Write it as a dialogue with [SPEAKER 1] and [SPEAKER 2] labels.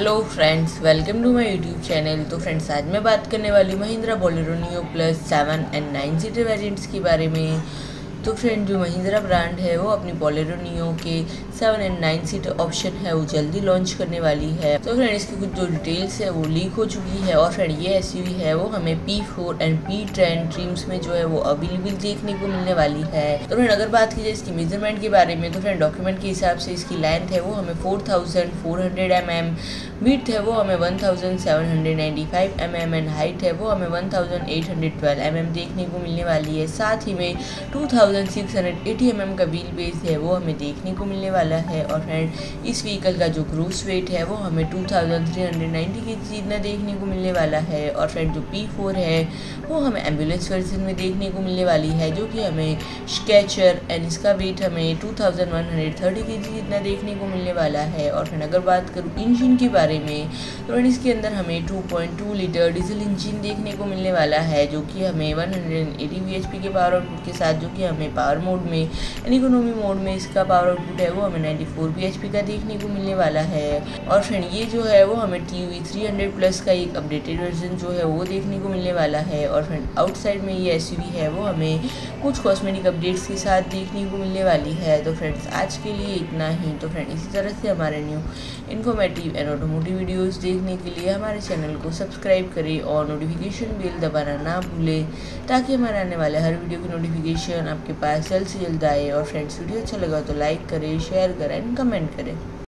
[SPEAKER 1] Hello friends, welcome to my YouTube channel. तो friends, आज मैं बात करने वाली Mahindra Bolero Neo plus 7 and 9 seater variants के बारे में। तो फ्रेंड, जो महिंद्रा ब्रांड है वो अपनी बोलेरो नियो के 7 एंड 9 सीटर ऑप्शन है वो जल्दी लॉन्च करने वाली है। तो फ्रेंड, इसकी कुछ जो डिटेल्स है वो लीक हो चुकी है और फ्रेंड ये एसयूवी है वो हमें P4 एंड P10 ट्रिम्स में जो है वो अवेलेबल देखने को मिलने वाली है। तो फ्रेंड, अगर बात की जाए इसकी मेजरमेंट के बारे में तो फ्रेंड डॉक्यूमेंट के हिसाब से इसकी लेंथ है वो हमें 4400 mm, विड्थ है वो हमें 1795 mm एंड हाइट है वो हमें 1812 mm देखने को मिलने वाली है। साथ ही में 2680 mm का व्हील बेस है वो हमें देखने को मिलने वाला है। और फ्रेंड, इस व्हीकल का जो ग्रोस वेट है वो हमें 2390 kg जितना देखने को मिलने वाला है। और फ्रेंड, जो P4 है वो हमें एम्बुलेंस वर्जन में देखने को मिलने वाली है, जो कि हमें स्केचर एंड इसका वेट हमें 2130 kg जितना देखने को मिलने वाला है। और फ्रेंड, अगर बात करूँ इंजन के बारे में तो फ्रेंड इसके अंदर हमें 2.2 लीटर डीजल इंजन देखने को मिलने वाला है, जो कि हमें 180 bhp के पावर आउटपुट के साथ, जो कि हमें पावर मोड में यानी इकोनॉमी मोड में इसका पावर आउटपुट है वो हमें 94 bhp का देखने को मिलने वाला है। और फ्रेंड, ये जो है वो हमें TUV 300 प्लस का एक अपडेटेड वर्जन जो है वो देखने को मिलने वाला है। और फ्रेंड, आउटसाइड में ये एसयूवी है वो हमें कुछ कॉस्मेटिक अपडेट्स के साथ देखने को मिलने वाली है। तो फ्रेंड्स, आज के लिए इतना ही। तो फ्रेंड, इसी तरह से हमारे new informative and automotive videos देखने के लिए हमारे चैनल को सब्सक्राइब करें और नोटिफिकेशन बेल दबाना ना भूलें, ताकि हमारे आने वाले हर वीडियो की नोटिफिकेशन आपके पास जल्द से जल्द आए। और फ्रेंड्स, वीडियो अच्छा लगा तो लाइक करें, शेयर करें एंड कमेंट करें।